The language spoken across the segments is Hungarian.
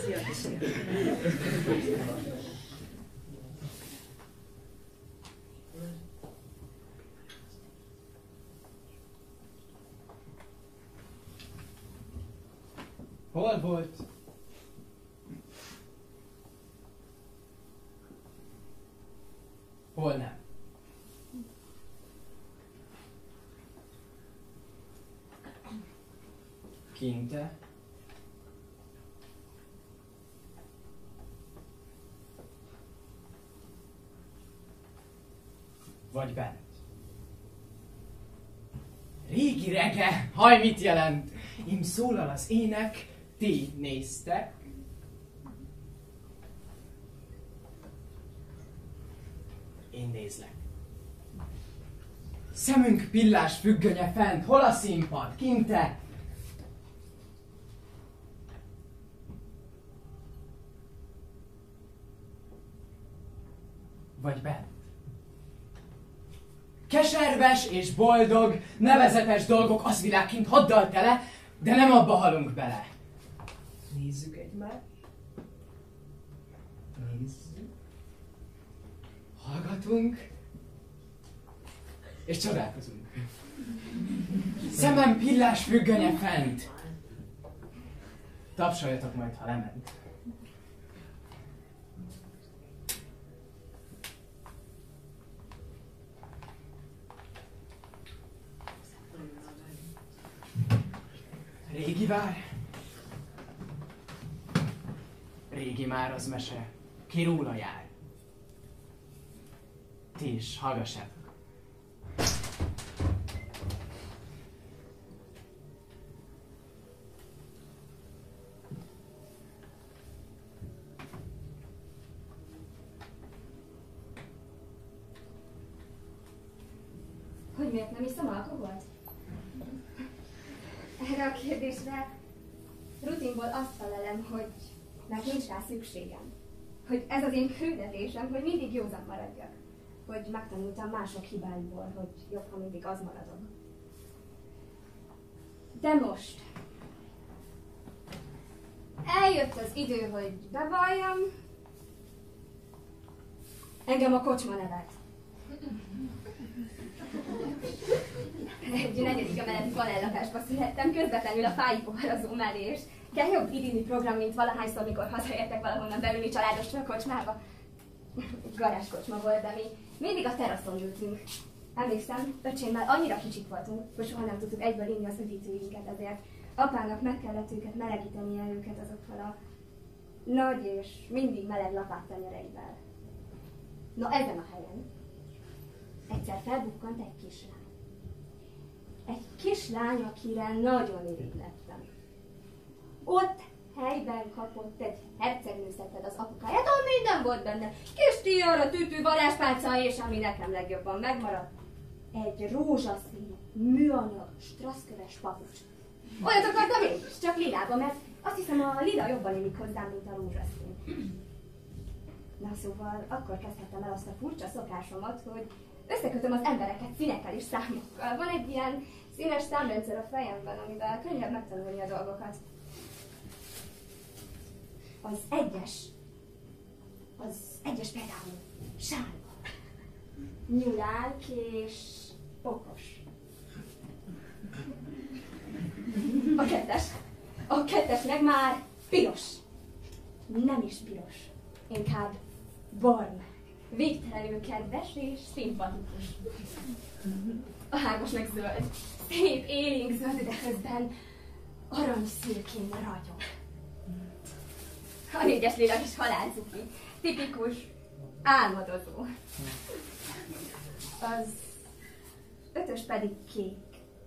Szia. Hol volt? Hol nem? Kinte? Vagy bent? Régi rege, haj mit jelent? Ím szólal az ének, ti néztek. Én nézlek. Szemünk pillás függönye fent, hol a színpad, kinte? Vagy bent? Keserves és boldog, nevezetes dolgok az világ kint haddal tele, de nem abba halunk bele. Nézzük egymást. Nézzük. Hallgatunk. És csodálkozunk. Szemem pillás függönye fent. Tapsoljatok majd, ha lement. Régi vár. Régi már az mese, ki róla jár. Ti is hallgassátok. Hogy miért nem iszom alkoholt? Erre a kérdésre rutinból azt felelem, hogy mert nincs rá szükségem. Hogy ez az én küldetésem, hogy mindig józan maradjak. Hogy megtanultam mások hibáiból, hogy jobb, ha mindig az maradom. De most eljött az idő, hogy bevalljam, engem a kocsma nevelt. Egy 4. emeleti panellakásba születtem, közvetlenül a fái poharazó mellé, és kell jobb idilli program, mint valahányszor, mikor hazaértek valahonnan belülni családosan a kocsmába. Garázskocsma volt, de mi mindig a teraszon ültünk. Emlékszem, öcsémmel annyira kicsik voltunk, hogy soha nem tudtuk egyből inni az üdítőinket, ezért apának meg kellett őket melegítenie őket azokkal a nagy és mindig meleg lapáttenyereivel. Na ezen a helyen egyszer felbukkant egy kislány. Egy kislány, akire nagyon irigy lettem. Ott helyben kapott egy hercegnőszetted az apukáját, ahol minden volt benne. Kis tiara, tütű, varázspálca, és ami nekem legjobban megmaradt, egy rózsaszín, műanyag, strasszköves papucs. Olyat akartam én is, csak lilába, mert azt hiszem a lila jobban illik hozzám, mint a rózsaszín. Na szóval akkor kezdhettem el azt a furcsa szokásomat, hogy összekötöm az embereket színekkel és számokkal. Van egy ilyen színes számrendszer a fejemben, amivel könnyebb megtanulni a dolgokat. Az egyes például sárga, nyulálk és okos. A kettes meg már piros. Nem is piros, inkább barna. Végtelenül kedves és szimpatikus. A 3-as meg zöld. Szép, élénk zöld, de közben aranyszürkén ragyog. A 4-es lila kis halálcuki. Tipikus álmodozó. Az 5-ös pedig kék.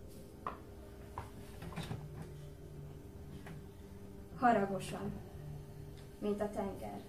Haragosan, mint a tenger.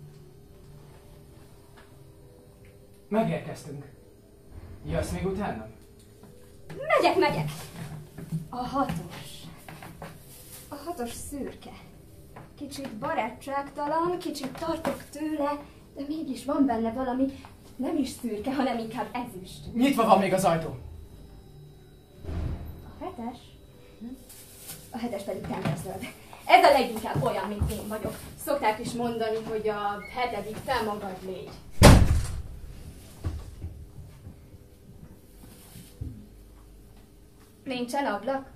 Megérkeztünk. Jössz még utána? Megyek! A 6-os. A 6-os szürke. Kicsit barátságtalan, kicsit tartok tőle, de mégis van benne valami nem is szürke, hanem inkább ezüst. Nyitva van még az ajtó. A 7-es? A 7-es pedig tengerzöld. Ez a leginkább olyan, mint én vagyok. Szokták is mondani, hogy a 7. te magad légy. Nincsen ablak?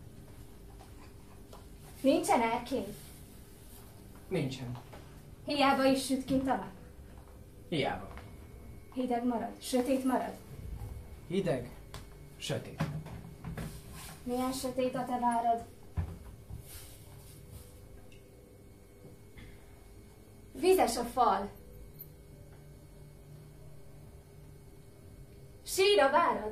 Nincsen erkély? Nincsen. Hiába is süt kint a nap? Hiába. Hideg marad? Sötét marad? Hideg, sötét. Milyen sötét a te várad? Vizes a fal. Sír a várad.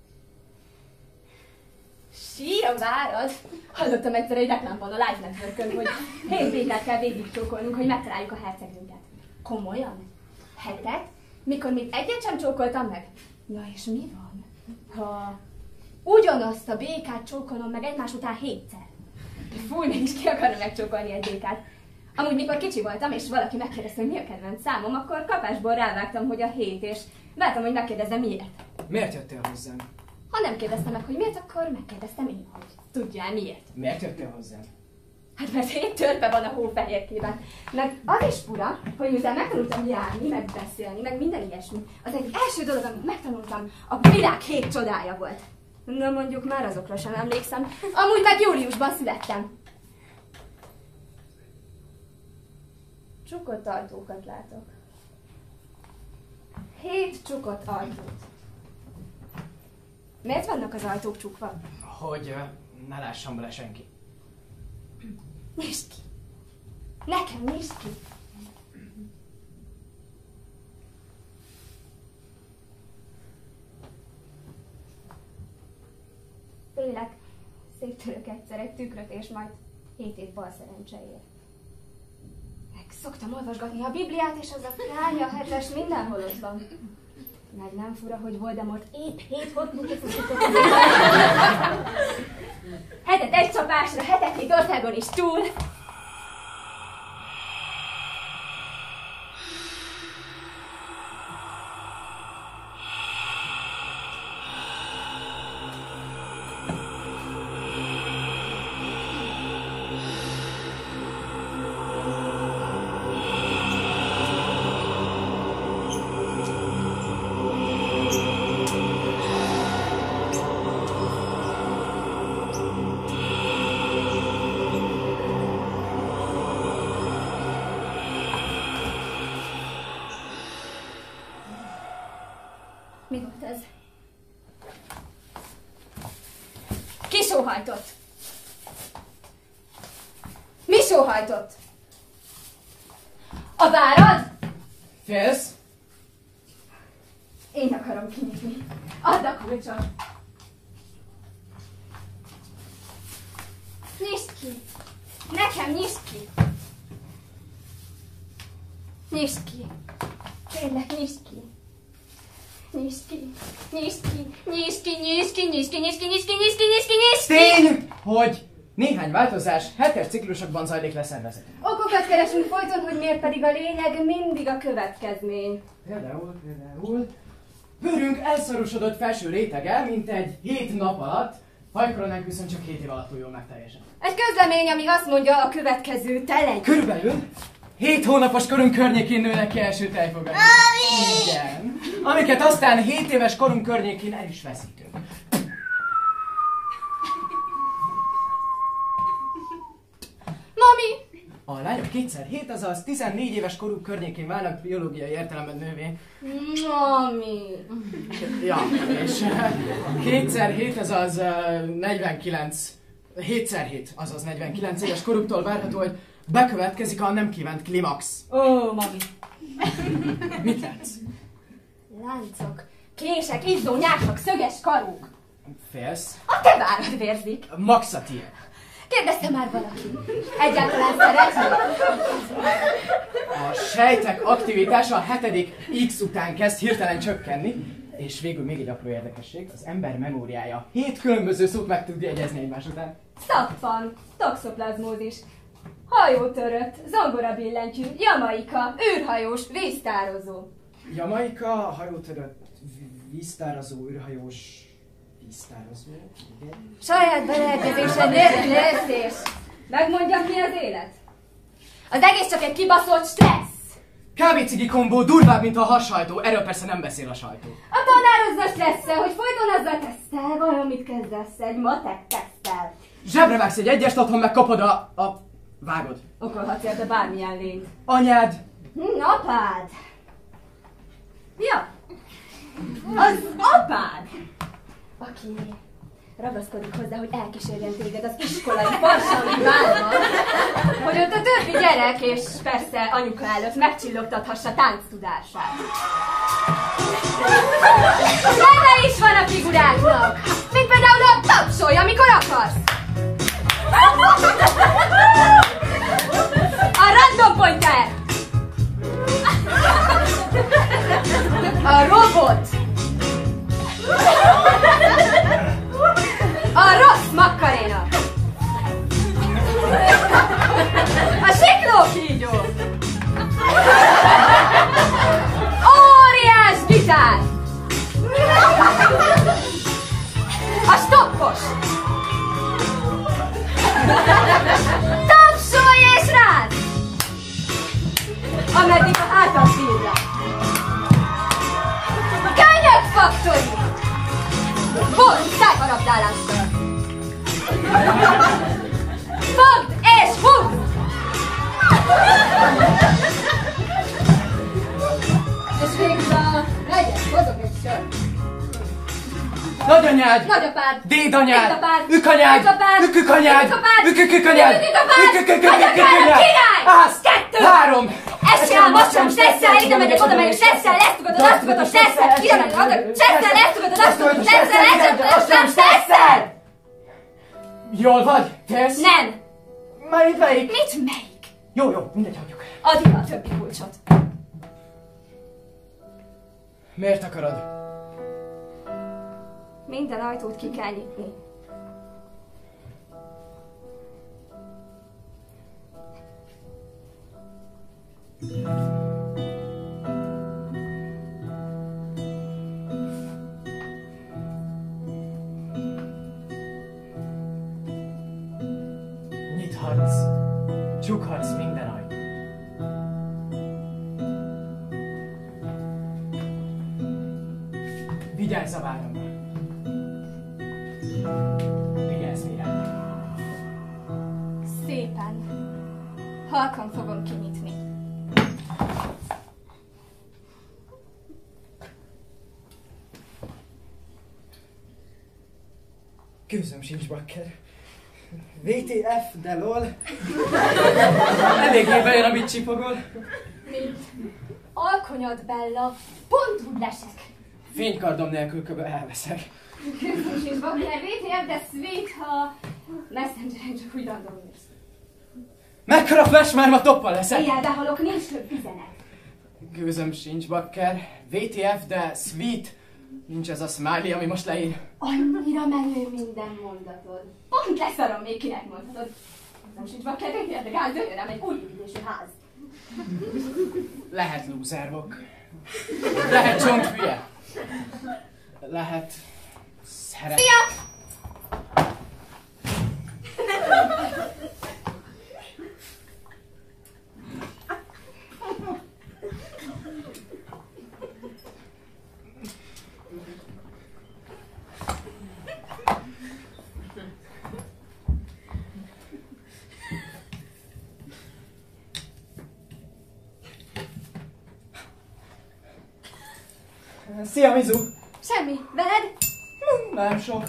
Sír a várad? Hallottam egyszer egy reklámban a Live Networkön, hogy 7 békát kell végigcsókolnunk, hogy megtaláljuk a hercegnünket. Komolyan? 7-et? Mikor még egyet sem csókoltam meg? Na és mi van, ha ugyanazt a békát csókolom meg egymás után 7-szer? Fúj, mégis ki akarna megcsókolni egy békát? Amúgy mikor kicsi voltam, és valaki megkérdezte, hogy mi a kedvenc számom, akkor kapásból rávágtam, hogy a 7, és vártam, hogy megkérdezze miért. Miért jöttél hozzám? Ha nem kérdeztem meg, hogy miért, akkor megkérdeztem én, hogy tudjál miért. Miért jöttél hozzám? Hát mert 7 törpe van a hófehérkében. Meg az is fura, hogy miután megtanultam járni, meg beszélni, meg minden ilyesmi, az egyik első dolog, amit megtanultam, a világ 7 csodája volt. Na mondjuk már azokra sem emlékszem. Amúgy meg júliusban születtem. Csukott ajtókat látok. 7 csukott ajtót. Miért vannak az ajtók csukva? Hogy ne lásson bele senki. Nyisd ki! Nekem nyisd ki! Félek, széttörök egyszer egy tükröt, és majd 7 év bal szerencseért. Meg szoktam olvasgatni a Bibliát, és az a Kránya 7-es mindenhol ott van. Meg nem fura, hogy Voldemort épp 7 Horcruxot futott az életben. 7-et egy csapásra, 7-et 7 országon is túl. Mi volt ez? Ki sóhajtott? Mi sóhajtott? A várad? Félsz? Én akarom kinyitni. Add a kulcsot. Nyisd ki. Nekem nyisd ki. Nyisd ki. Kérlek, nyisd ki. Nyisd ki, nyisd ki, nyisd ki, nyisd ki, nyisd ki, nyisd ki, nyisd ki, nyisd ki, nyisd ki, nyisd ki! Tény, hogy néhány változás 7-es ciklusokban zajlik leszervezetben. Okokat keresünk folyton, hogy miért pedig a lényeg mindig a következmény. Például, bőrünk elszorosodott felső rétege, mint egy 7 nap alatt, hajkoronánk viszont csak 7 év alatt jól megteljesen. Egy közlemény, ami azt mondja, a következő te legy. Körülbelül 7 hónapos korunk környékén nőnek ki első tejfogaink. Igen. Amiket aztán 7 éves korunk környékén el is veszítünk. Mami! A lányok 2x7, azaz 14 éves koruk környékén válnak biológiai értelemben nővé. Mami! Ja, és 2x7, azaz 49, 7x7, azaz 49 éves koruktól várható, hogy bekövetkezik a nem kívánt klimax. Ó, mami! Mit látsz? Láncok, kések, izzó, nyákok, szöges karuk. Félsz? A te várad vérzik. Max a tiéd. Kérdezte már valaki. Egyáltalán szeretnél? A sejtek aktivitása a 7. X után kezd hirtelen csökkenni, és végül még egy apró érdekesség, az ember memóriája 7 különböző szót meg tud jegyezni egymás után. Szappan, toxoplazmózis, hajótörött, zongorabillentyű, jamaika, űrhajós, víztározó. Jamaika, hajótörött, víztározó, űrhajós, víztározó, igen. Saját beleegyezésed nélkül érzés. Megmondjam, mi az élet? Az egész csak egy kibaszott stressz. Kávécigi kombó durvább, mint a hashajtó. Erről persze nem beszél a sajtó. A tanározza stresszel, hogy folyton azzal tesztel, vajon mit kezdesz egy matek tesztel. Zsebre vágsz egy egyest, otthon megkapod a... vágod. Okolhatsz érte bármilyen lényt. Anyád. Apád. Ja. Az apád. Aki ragaszkodik hozzá, hogy elkísérjen téged az iskolai farsangyi bálba, hogy ott a többi gyerek és persze anyuka előtt megcsillogtathassa tánctudását. Neve is van a figuráknak, mint például a tapsolj, amikor akarsz. A random pointer. A robot. A rossz makkaréna. A siklókígyó. Óriás gitár. A stoppos. Tapsolj és rád. Ameddig a hátad bírja. Könyökfaktori. Húzd szájharabdálással! Fogd és húzd! És végül a legyen, hozok egy sört. Nagyanyád! Nagyapád! Dédanyád! Dédapád! Ükanyád! Ükapád! Ükükanyád! Ükapád! Ükükanyád! Nagyapád! Király! Ász! 2! 3! Ezt csinálom, azt csinálom, stresszel, ide megyek, oda megyek, stresszel, ezt tugatod, azt tugatod, stresszel, ide megyek, oda, stresszel, ezt tugatod, azt tugatod, stresszel, ezt tugatod, stresszel! Jól vagy? Tesz? Nem! Melyik? Mit melyik? Jó, mindegy, hagyjuk. Add ide a többi kulcsot. Miért akarod? Minden ajtót ki kell nyitni. Nyithatsz, csukhatsz minden ajtót. Vigyázz a váramra. Vigyázz mirám. Szépen. Halkan fogom kinyitni. Gőzöm sincs, bakker. VTF, de lol. Eléggé bejön, amit csipogol. Mint alkonyat, Bella, pont úgy lesek. Fénykardom nélkül kb. Elveszek. Gőzöm sincs, bakker, VTF, de sweet, ha Messengeren csak úgy random írsz. Mekkora flash, már ma toppal leszek. Éjjel behalok, nincs több üzenet. Gőzöm sincs, bakker. VTF, de sweet. Nincs ez a smiley, ami most leír. Annyira menő minden mondatod. Pont leszarom, még kinek mondhatod. Nem sincs bakker, VTF, de gáz, jöjjön rám egy új építésű ház. Lehet lúzervok. Lehet csonthülye. Lehet... szeret... Szia! Szia, Mizu! Semmi, veled? Nem sok.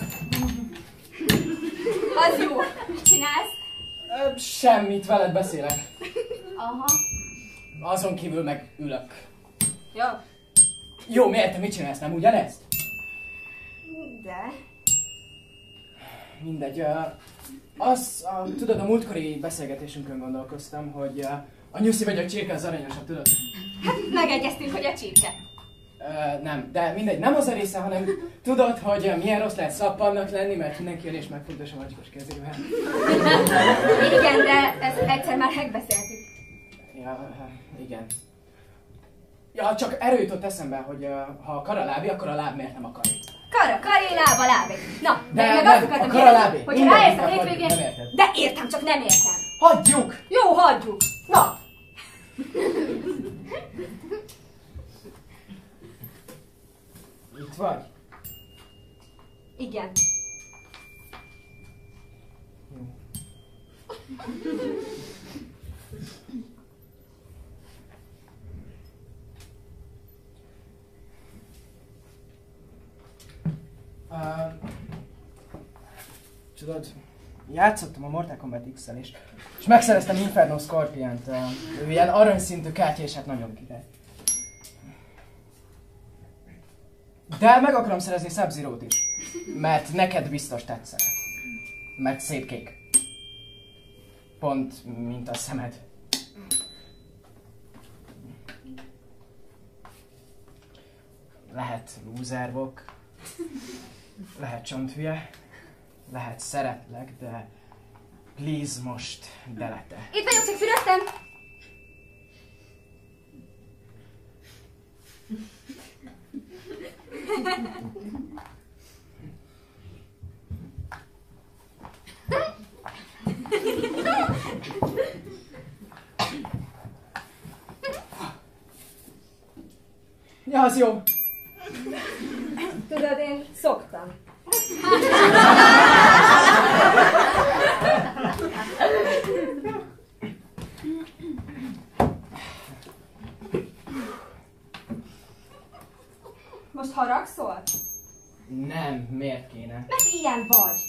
Az jó. Mit csinálsz? Semmit, veled beszélek. Aha. Azon kívül meg ülök. Jó. Jó, miért te mit csinálsz, nem ugyanezt? De... Mindegy. Tudod, a múltkori beszélgetésünkön gondolkoztam, hogy a nyuszi vagy a csirke az aranyosabb, tudod? Hát megegyeztünk, hogy a csirke. Nem, de mindegy, nem az a része, hanem tudod, hogy milyen rossz lehet szappannak lenni, mert mindenki jön és megfontos a macskos kezével. Igen, de ezt egyszer már megbeszéltük. Ja, igen. Ja, csak erről jutott eszembe, hogy ha a kar a lábi, akkor a láb miért nem a kari. Kar a kari, felé, lába lábé. Na, De meg nem, azt akartam a karalábé. hogyha Mindent ráérsz a akarjuk, hétvégén... nem érted. De értem, csak nem értem. Hagyjuk! Jó, hagyjuk. Na! Itt vagy? Igen. Jó. Tudod, játszottam a Mortal Kombat X-el és megszereztem Inferno Scorpiont. Ő ilyen aranyszintű kártya, és hát nagyon király. De meg akarom szerezni Sub-Zero-t is, mert neked biztos tetszene. Mert szép kék. Pont, mint a szemed. Lehet lúzervok, lehet csonthülye, lehet szeretlek, de please most delete. Itt vagyok, csak fürödtem. Ja, az jó. Tudod, én szoktam. Most haragszol? Nem, miért kéne? Mert ilyen vagy.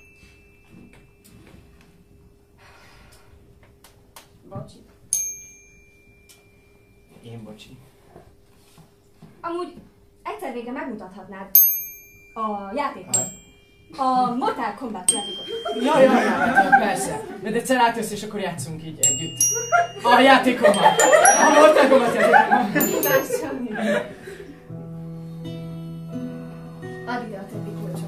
Bocsi. Én bocsi. Amúgy egyszer végre megmutathatnád a játékot. A Mortal Kombat játékot. Ja, persze. Majd egyszer átjössz, és akkor játszunk így együtt. A játékommal. A Mortal Kombat játékommal. Add ide a többi kulcsot.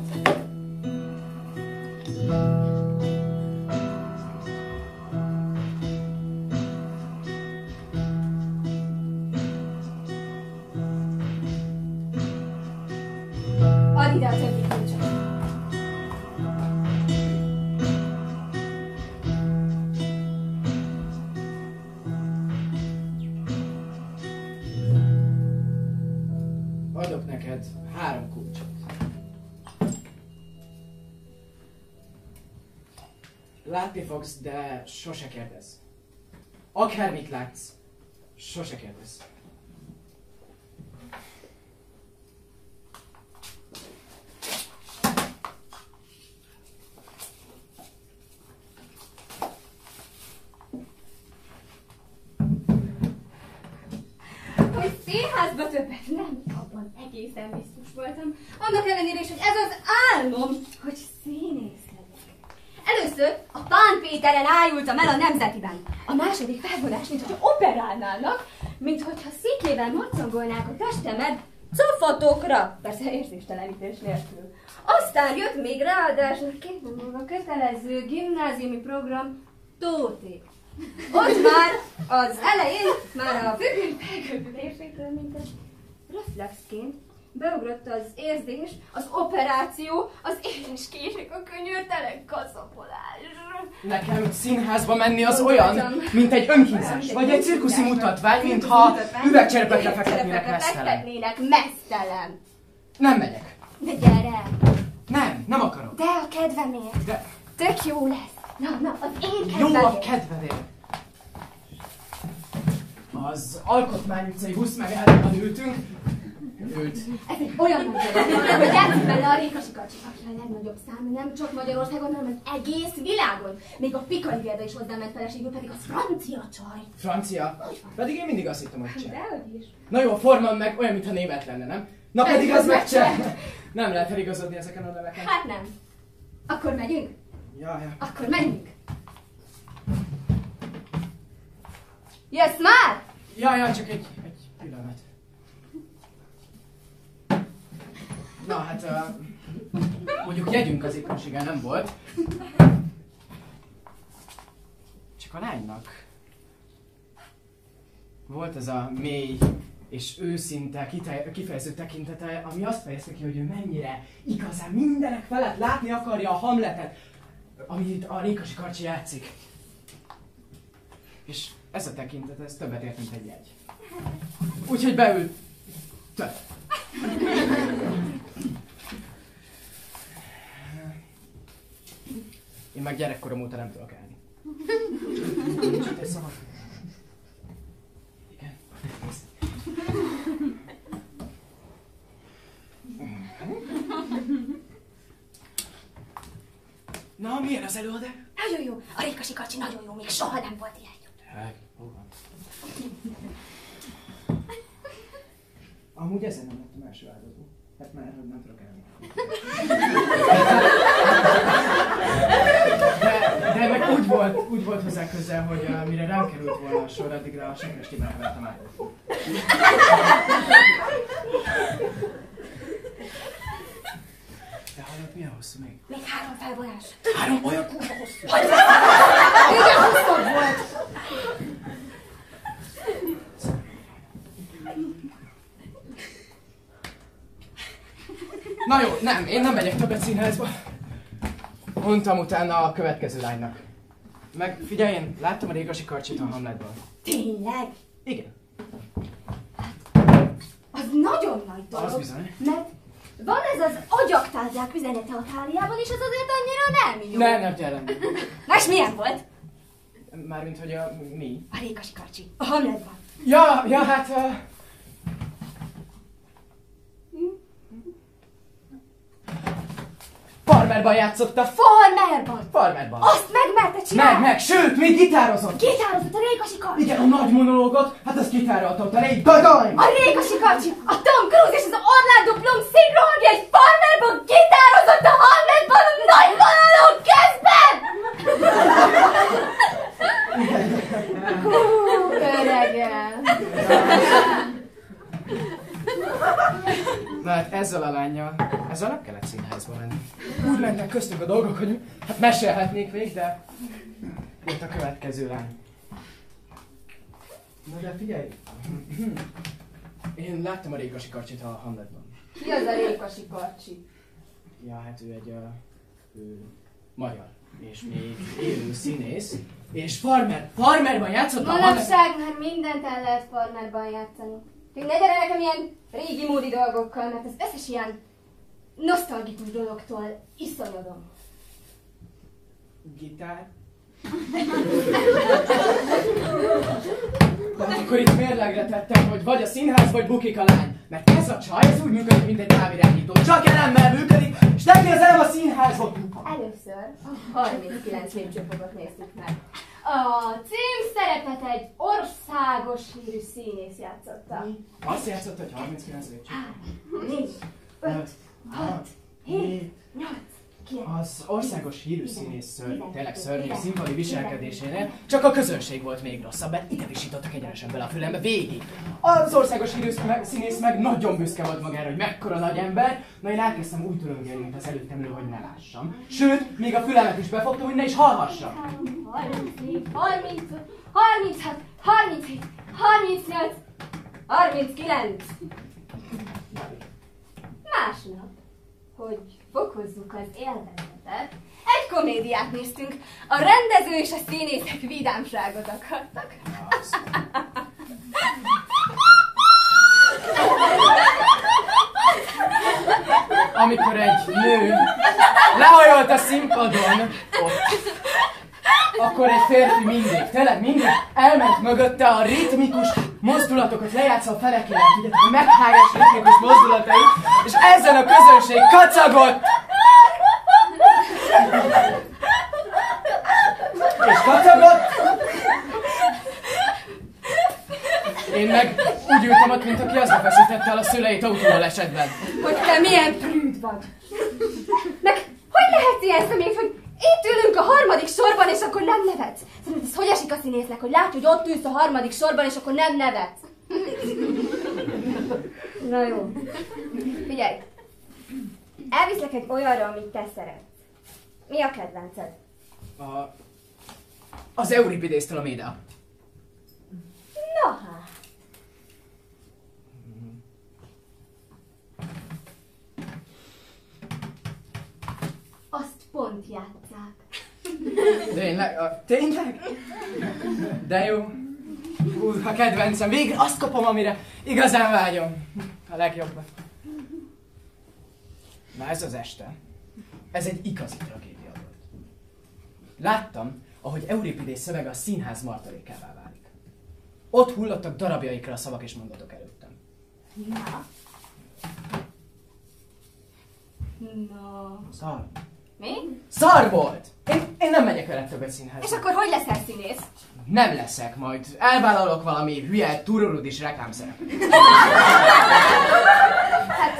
Add ide a többi kulcsot. Adok neked 3 kulcsot. Látni fogsz, de sose kérdezz. Akármit látsz, sose kérdezz. Hogy színházba többet nem, abban egészen biztos voltam. Annak ellenére is, hogy ez az álmom, hogy színész legyek. Először a Pán Péteren ájultam el a Nemzetiben. A második felvonás, mintha operálnának, minthogyha szikével macagolnák a testemet cofatokra. Persze érzéstelenítés nélkül. Aztán jött még ráadásul 2 nap múlva kötelező gimnáziumi program Tóték. Ott már az elején, már a függőségtől, mint egy reflexként beugrott az érzés, az operáció, az éles kések, a könyörtelen kaszapolás. Nekem színházba menni az olyan, mint egy önkínzás, vagy egy cirkuszi mutatvány, mintha üvegcserepekre fektetnének mesztelen. Mesztelen. Nem megyek. De gyere! Nem akarok. De a kedvemért. De Tök jó lesz. Na, az én jó a kedvemért. kedvedért. Az Alkotmány utcai busz megállóban ültünk. Ült. Ez egy olyan nagy dolog, hogy játszik benne a Réka Sikarcsi, aki a legnagyobb számú, nem csak Magyarországon, hanem az egész világon. Még a Pikali Gerda is hozzám ment feleségül, pedig az francia csaj. Francia? Pedig én mindig azt hittem, hogy cseh. Dehogy is. Na jó, a formam meg olyan, mintha német lenne, nem? Na pedig az meg cseh. Nem lehet eligazodni ezeken a neveken. Hát nem. Akkor megyünk? Ja. Akkor menjünk. Jössz már? Ja, csak egy pillanat. Na hát, mondjuk jegyünk az éppenséggel nem volt. Csak a lánynak volt ez a mély és őszinte, kifejező tekintete, ami azt fejezte ki, hogy ő mennyire igazán mindenek felett látni akarja a Hamletet, amit a Rékasi Karcsi játszik. És ez a tekintet, ez többet ért, mint egy jegy. Úgyhogy beült. Több. Én meg gyerekkorom óta nem tudok állni. Nincs itt egy szabad. Igen. Na, milyen az előadás? Nagyon jó. A Rékasi Karcsi nagyon jó. Még soha nem volt ilyen jó. Hol van? Amúgy ezen nem lettem első áldozó. Hát már nem tudok elni. De meg úgy volt hozzá közel, hogy mire rám került volna a sor, addigra a Sekrestében elvettem áldozni. De hallod, milyen hosszú még? Még 3 felvonás. 3 olyan kurva hosszú? Hogy igen, hosszabb volt. Na jó, nem, én nem megyek többet színházba. Mondtam utána a következő lánynak. Meg figyelj, én láttam a Rékasi Karcsit a Hamletban. Tényleg? Igen. Az nagyon nagy dolog. Az bizony. Mert van ez az agyaktárgyák üzenete a Táliában, és az azért annyira nem jó. Nem, gyere. Na és milyen volt? Mármint, hogy mi? A Rékasi Karcsi. A Hamletban. Ja, hát... Farmerban játszotta. Farmerban. Azt megmerte csinálni? Meg, sőt, még gitározott. Gitározott a Rékasi Karcsi. Igen, a nagy monológot, hát azt gitárolta ott a Ray Dadaj. A Rékasi Karcsi, a Tom Cruise és az Orlando Bloom szinkronja egy Farmerban gitározott a Hamletban a nagy monológ közben! Öregem. Na hát ezzel a lánnyal, ezzel nem kellett színházba menni. Úgy mennek köztünk a dolgok, hogy hát mesélhetnék még, de jött a következő lány. Na de figyelj, én láttam a Rékasi Karcsit a Hamletban. Ki az a Rékasi Karcsi? Ja, hát ő egy ő magyar, és még élő színész, és farmerban játszott a Hamletban. Manapság már mindent el lehet Farmerban játszani. Még ne gyere nekem ilyen régi módi dolgokkal, mert az összes ilyen nosztalgikus dologtól iszonyodom. Gitár? De akkor itt mérlegre tettem, hogy vagy a színház, vagy bukik a lány. Mert ez a csaj, ez úgy működik, mint egy távirányító. Csak elemmel működik, és neki az elem a színházba. Először a 39 lépcsőfokot néztük meg. A cím szerepet egy országos hírű színész játszotta. Azt játszott, hogy 39 lépcsőfok. 4, 5, 6, 7, 8, 9. Az országos hírű színész tényleg szörnyű színpadi viselkedésénél csak a közönség volt még rosszabb, mert ide visítottak egyenesen bele a fülembe végig. Az országos hírű színész meg nagyon büszke volt magára, hogy mekkora nagy ember, na én elkezdtem úgy töröngélni, mint az előttem ülő, hogy ne lássam. Sőt, még a fülemet is befogta, hogy ne is hallhassam. 34, 35, 36, 37, 38, 39. Másnap, hogy fokozzuk az élvezetet, egy komédiát néztünk. A rendező és a színészek vidámságot akartak. Amikor egy nő lehajolt a színpadon ott, akkor egy férfi mindig elment mögötte a ritmikus mozdulatokat lejátszva a felekének, tudjátok, a meghágás ritmikus mozdulatai, és ezen a közönség kacagott! És kacagott! Én meg úgy ültem ott, mint aki azzal feszítette el a szüleit autóbalesetben. Hogy te milyen prűd vagy. Meg hogy lehetsz ilyen szemét, hogy itt ülünk a harmadik sorban, és akkor nem nevetsz? Szerinted ez hogy esik a színésznek, hogy látja, hogy ott ülsz a harmadik sorban, és akkor nem nevetsz? Na jó. Figyelj. Elviszlek egy olyanra, amit te szeretsz. Mi a kedvenced? Az Euripidésztől a Méda. Na hát. pont játsszák. Tényleg? Tényleg? De jó. A kedvencem. Végre azt kapom, amire igazán vágyom. A legjobban. Na ez az este. Ez egy igazi tragédia volt. Láttam, ahogy Euripidés szövege a színház martalékává válik. Ott hullottak darabjaikra a szavak és mondatok előttem. Na. No. Szar. Mi? Szar volt! Én nem megyek veled többet színházba. És akkor hogy leszel színész? Nem leszek, majd elvállalok valami hülye tururudis reklámszerepet. Hát...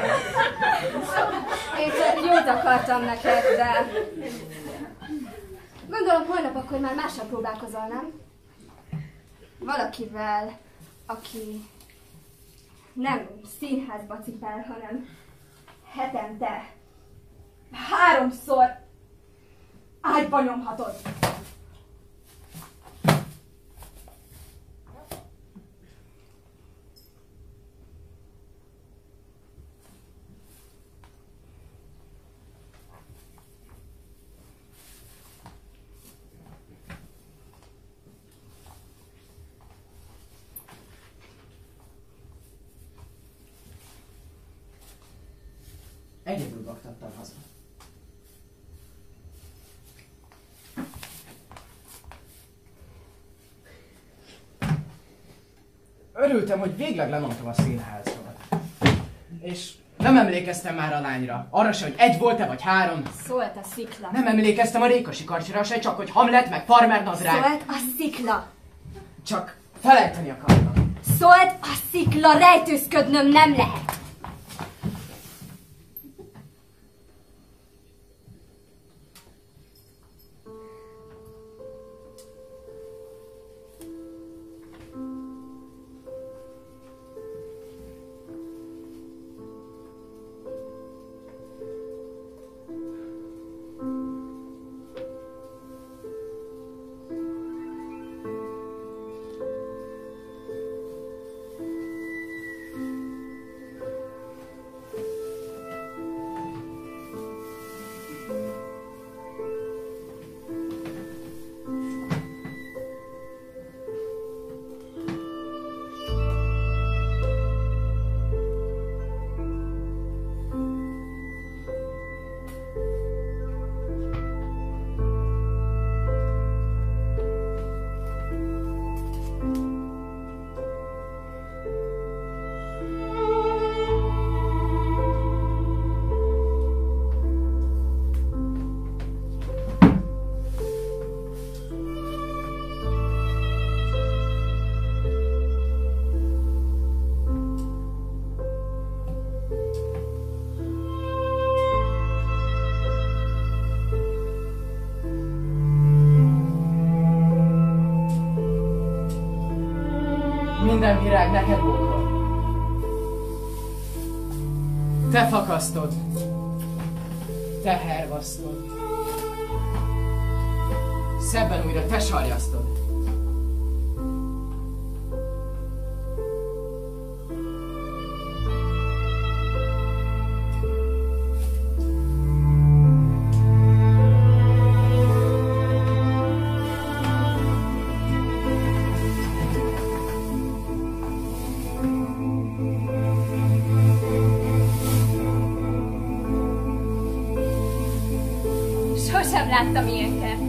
Én csak jót akartam neked, de... Gondolom holnap akkor már mással próbálkozol, nem? Valakivel, aki nem színházba cipel, hanem hetente 3-szor ágyba nyomhatod. Egyedül baktattam haza. Örültem, hogy végleg lemondtam a színházról. És nem emlékeztem már a lányra. Arra se, hogy 1 volt-e vagy 3. Szólt a szikla. Nem emlékeztem a Rékasi karcsira se, csak hogy Hamlet meg Farmer nadrág. Szólt a szikla. Csak felejteni akartam. Szólt a szikla, rejtőzködnöm nem lehet. Minden virág neked bókol. Te fakasztod. Te hervasztod. Szebben újra te sarjasztod. Sosem láttam ilyen kertet.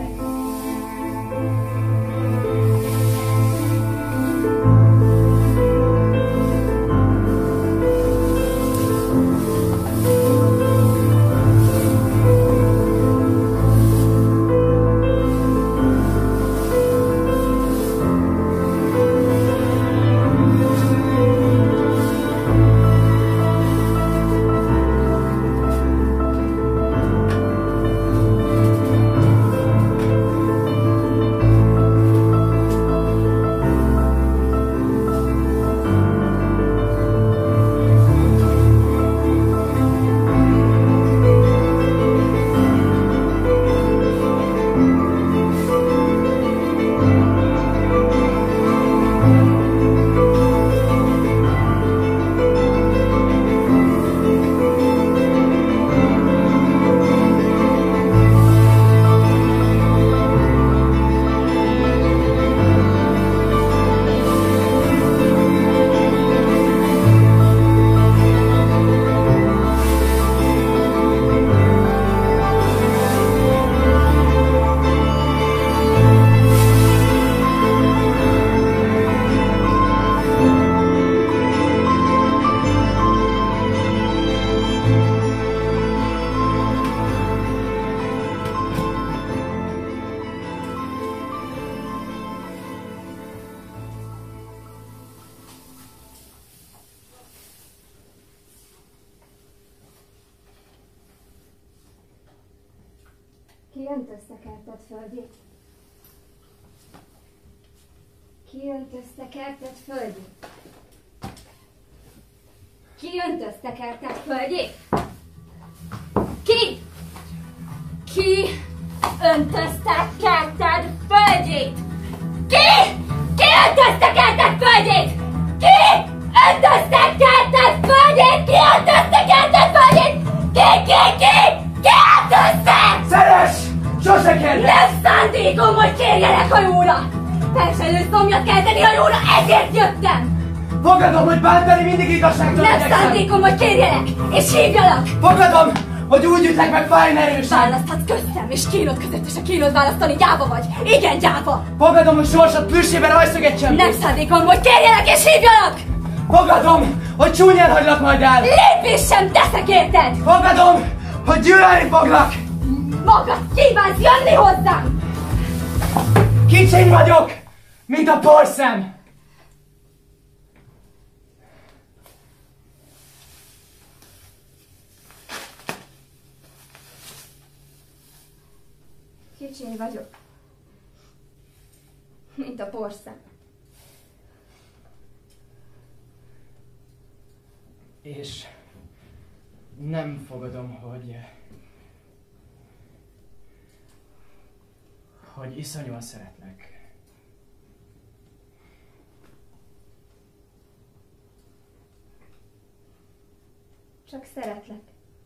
Ki öntöztekerted földjét? Ki öntöztekerted földjét? Ki öntöztekerted földjét? Ki? Ki öntöztekerted földjét? Ki? Ki öntöztekerted földjét? Ki öntöztekerted földjét? Ki öntöztekerted földjét? Ki öntözte? Szeres! Sose kérlek! Nem szándékom, hogy kérjelek hajóra! Felselő szomjat kelteni hajóra, ezért jöttem! Fogadom, hogy bántani mindig igazságtalan Nem igyekszem! szándékom, hogy kérjelek, és hívjalak! Fogadom, hogy úgy ütlek meg fájn erősen! Választhatsz köztem és kínod között, és a kínod választani gyáva vagy! Igen, gyáva! Fogadom, hogy sorsod plüssében rajszöget sem! Nem szándékom, hogy kérjelek és hívjalak! Fogadom, hogy csúnyán hagylak majd el! Lépés sem teszek érted! Fogadom, hogy gyűlölni foglak! Magad kívánsz jönni hozzám! Kicsiny vagyok, mint a porszem! Kicsiny vagyok, mint a porszem. És nem fogadom, hogy iszonyúan szeretlek. Csak szeretlek.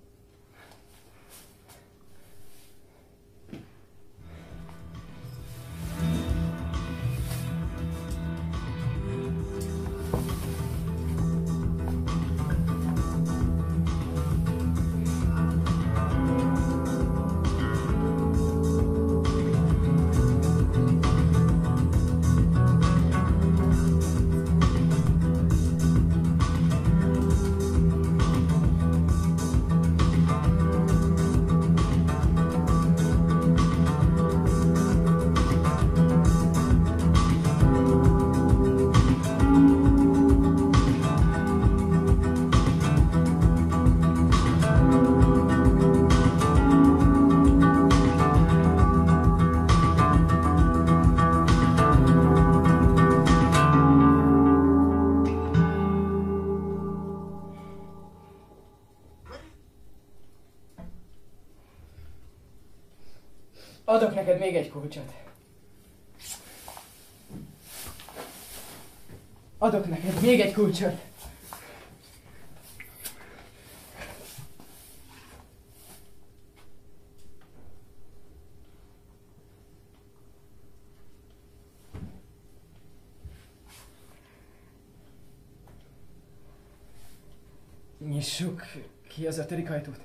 Adok neked még egy kulcsot. Adok neked még egy kulcsot. Nyissuk ki az 5. ajtót.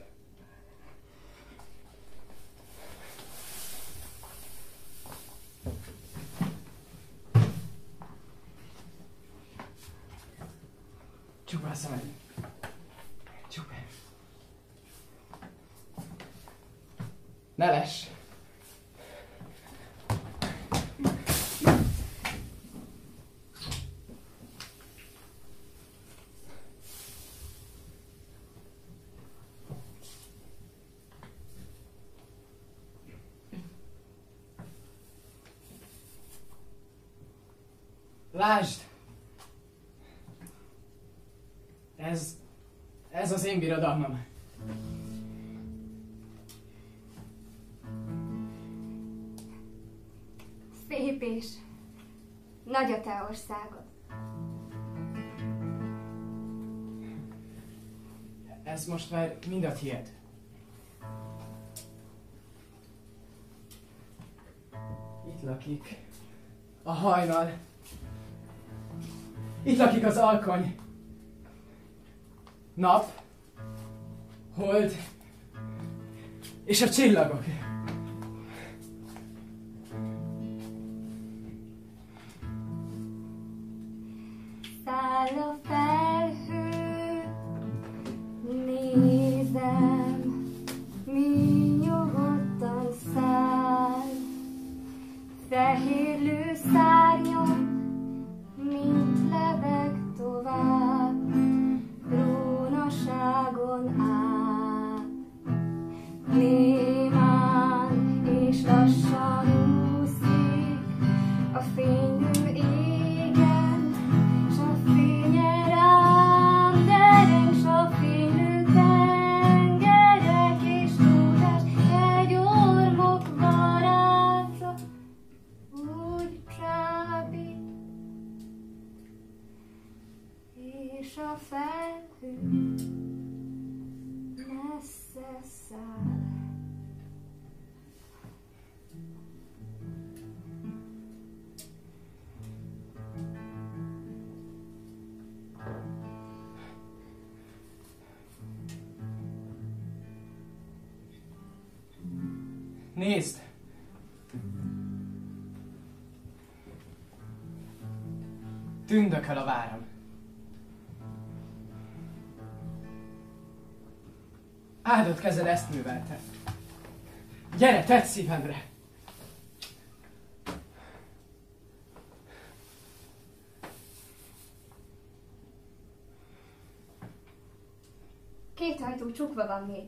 Csukd a szemed. Csukd. Ne less. Lásd! Ez az én birodalmam. Szép és nagy a te országod. Ez most már mind a tiéd. Itt lakik a hajnal. Itt lakik az alkony. Nap, hold és a csillagok. Száll a felhő, nézem, mi nyugodtan száll. Fehérlő szárnyon, mint lebeg tovább, rónaságon áll. Némán És a felhő messze száll. Nézd! Tündököl a váram. Áldott kezed ezt művelte. Gyere, tedd szívemre! Két ajtó csukva van még.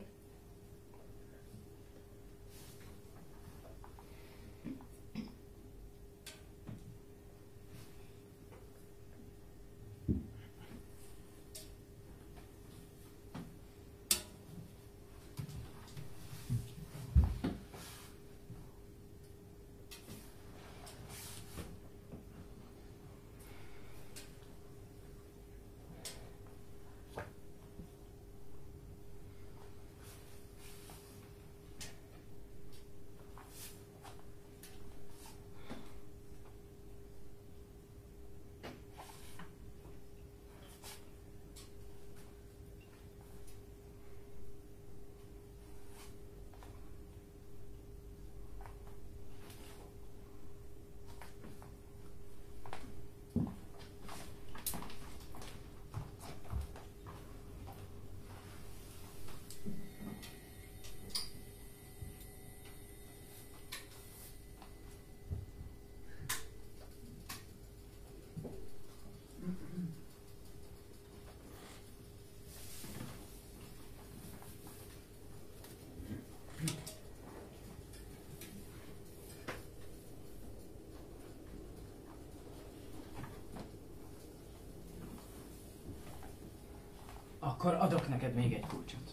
Akkor adok neked még egy kulcsot.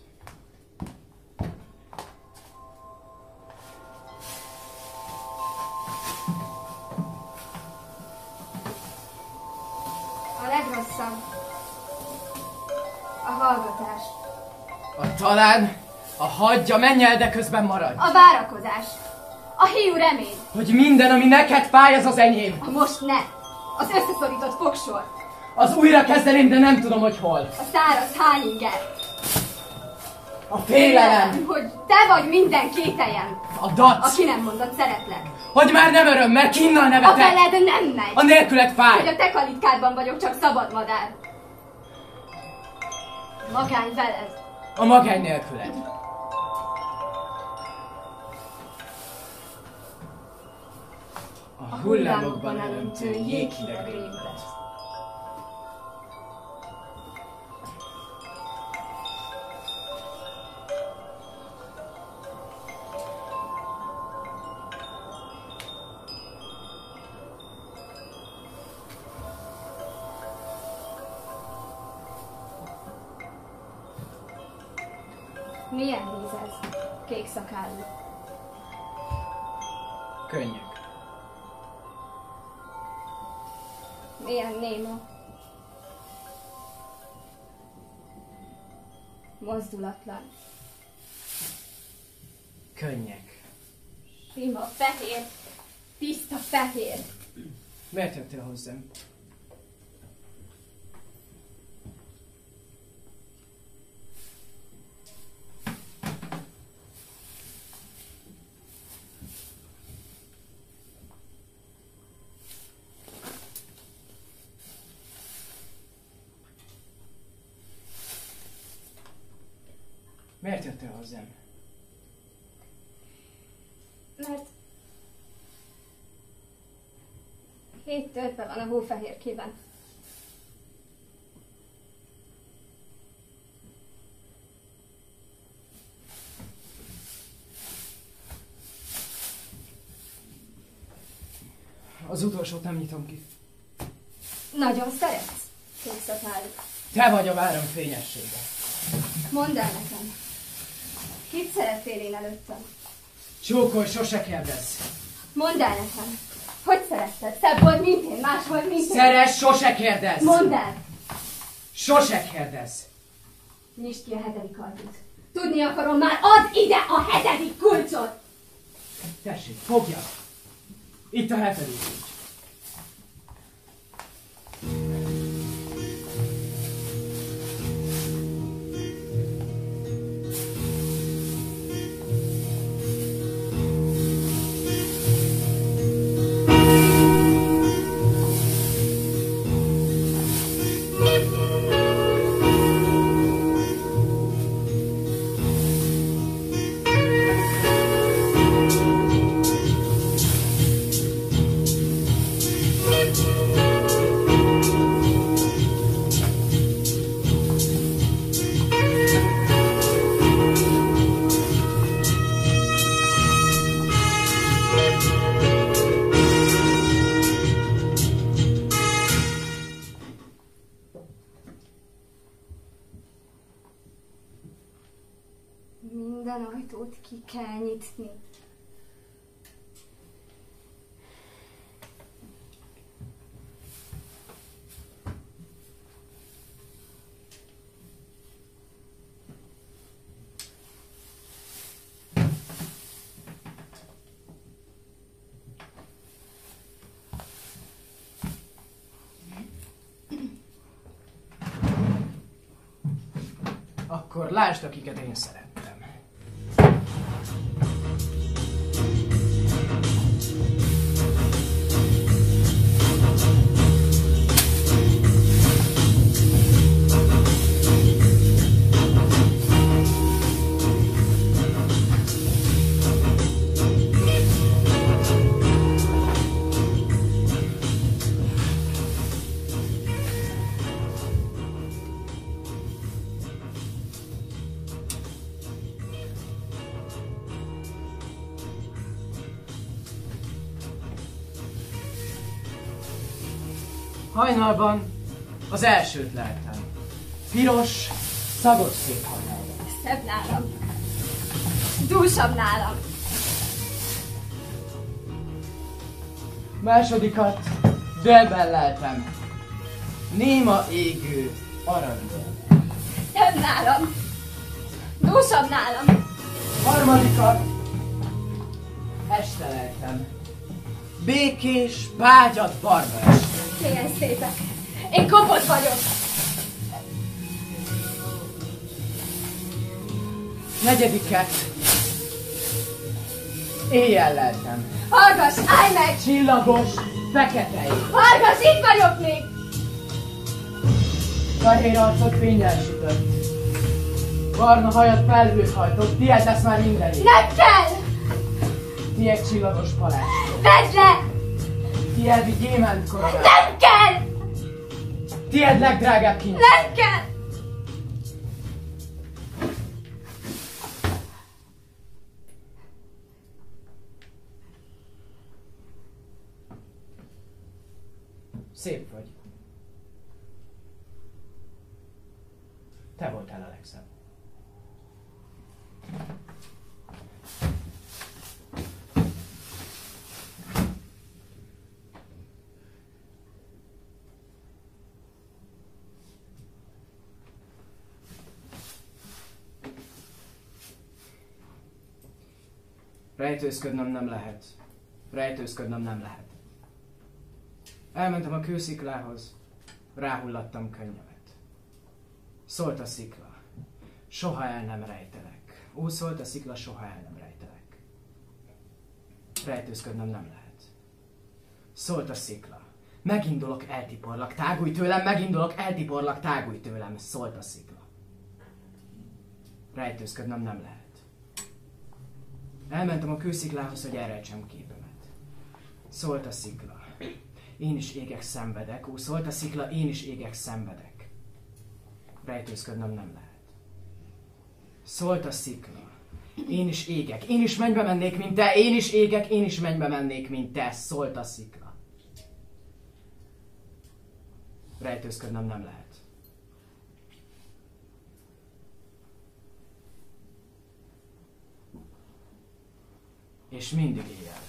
A legrosszabb a hallgatás. Talán a hagyja, menj el, de közben maradj. A várakozás. A hiú remény. Hogy minden, ami neked fáj, az az enyém. A most ne. Az összeszorított fogsor. Az újra kezdeném, de nem tudom, hogy hol. A száraz hányinger. A félelem. Hogy te vagy minden kételjem. A dac. Aki nem mondott szeretlek. Hogy már nem öröm, mert kinnal A nevetek. veled nem megy. A nélküled fáj. Hogy a te kalitkádban vagyok csak szabad madár. Magány veled. A magány nélküled. A hullámokban elöntő jéghideg rémület. Milyen víz ez? Kék szakállú. Könnyek. Milyen néma. Mozdulatlan. Könnyek. Sima, fehér. Tiszta fehér. Miért jöttél hozzám? Miért jöttél hozzám? Mert 7 törpe van a hófehérkében. Az utolsót nem nyitom ki. Nagyon szeretsz, kékszakálú. Te vagy a váram fényessége. Mondd el nekem. Kit szerettél én előttem? Csókolj, sose kérdezz. Mondd el nekem. Hogy szeretted? Szebb volt, mint én, más volt, mint én. Szeress, sose kérdezz. Mondd el. Sose kérdezz! Nyisd ki a 7. ajtót. Tudni akarom már, add ide a 7. kulcsot! Tessék, fogja! Itt a 7. kulcs. Minden ajtót ki kell nyitni. Akkor lásd, akiket én szerettem. Hajnalban az elsőt leltem. Piros, szagos szép hajnalban. Szebb nálam. Dúsabb nálam. Másodikat délben leltem. Néma égő aranyből. Szebb nálam. Dúsabb nálam. Harmadikat este leltem. Békés, bágyat barna este. Milyen szépek. Én kopott vagyok. Negyediket éjjel leltem. Hallgass, állj meg! Csillagos, fekete ég. Hallgass, itt vagyok még! Fehér arcot fényel sütött. Barna hajat felhőt hajtott, tiéd lesz már minden ég. Nem kell! Tiéd csillagos palás. Vedd le! Tiéd gyémánt koronát. Nem kell! Tiéd legdrágább kincs. Nem kell! Szép vagy. Te voltál a legszebb. Rejtőzködnöm nem lehet. Rejtőzködnöm nem lehet. Elmentem a kősziklához, ráhullattam könnyemet. Szólt a szikla, soha el nem rejtelek. Ó, szólt a szikla, soha el nem rejtelek. Rejtőzködnöm nem lehet. Szólt a szikla, megindulok, eltiporlak, tágulj tőlem, megindulok, eltiporlak, tágulj tőlem. Szólt a szikla. Rejtőzködnöm nem lehet. Elmentem a kősziklához, hogy elrejtsem képemet. Szólt a szikla. Én is égek, szenvedek. Ó, szólt a szikla, én is égek, szenvedek. Rejtőzködnöm nem lehet. Szólt a szikla. Én is égek, én is mennybe mennék, mint te. Én is égek, én is mennybe mennék, mint te. Szólt a szikla. Rejtőzködnöm nem lehet. És mindig éjjel.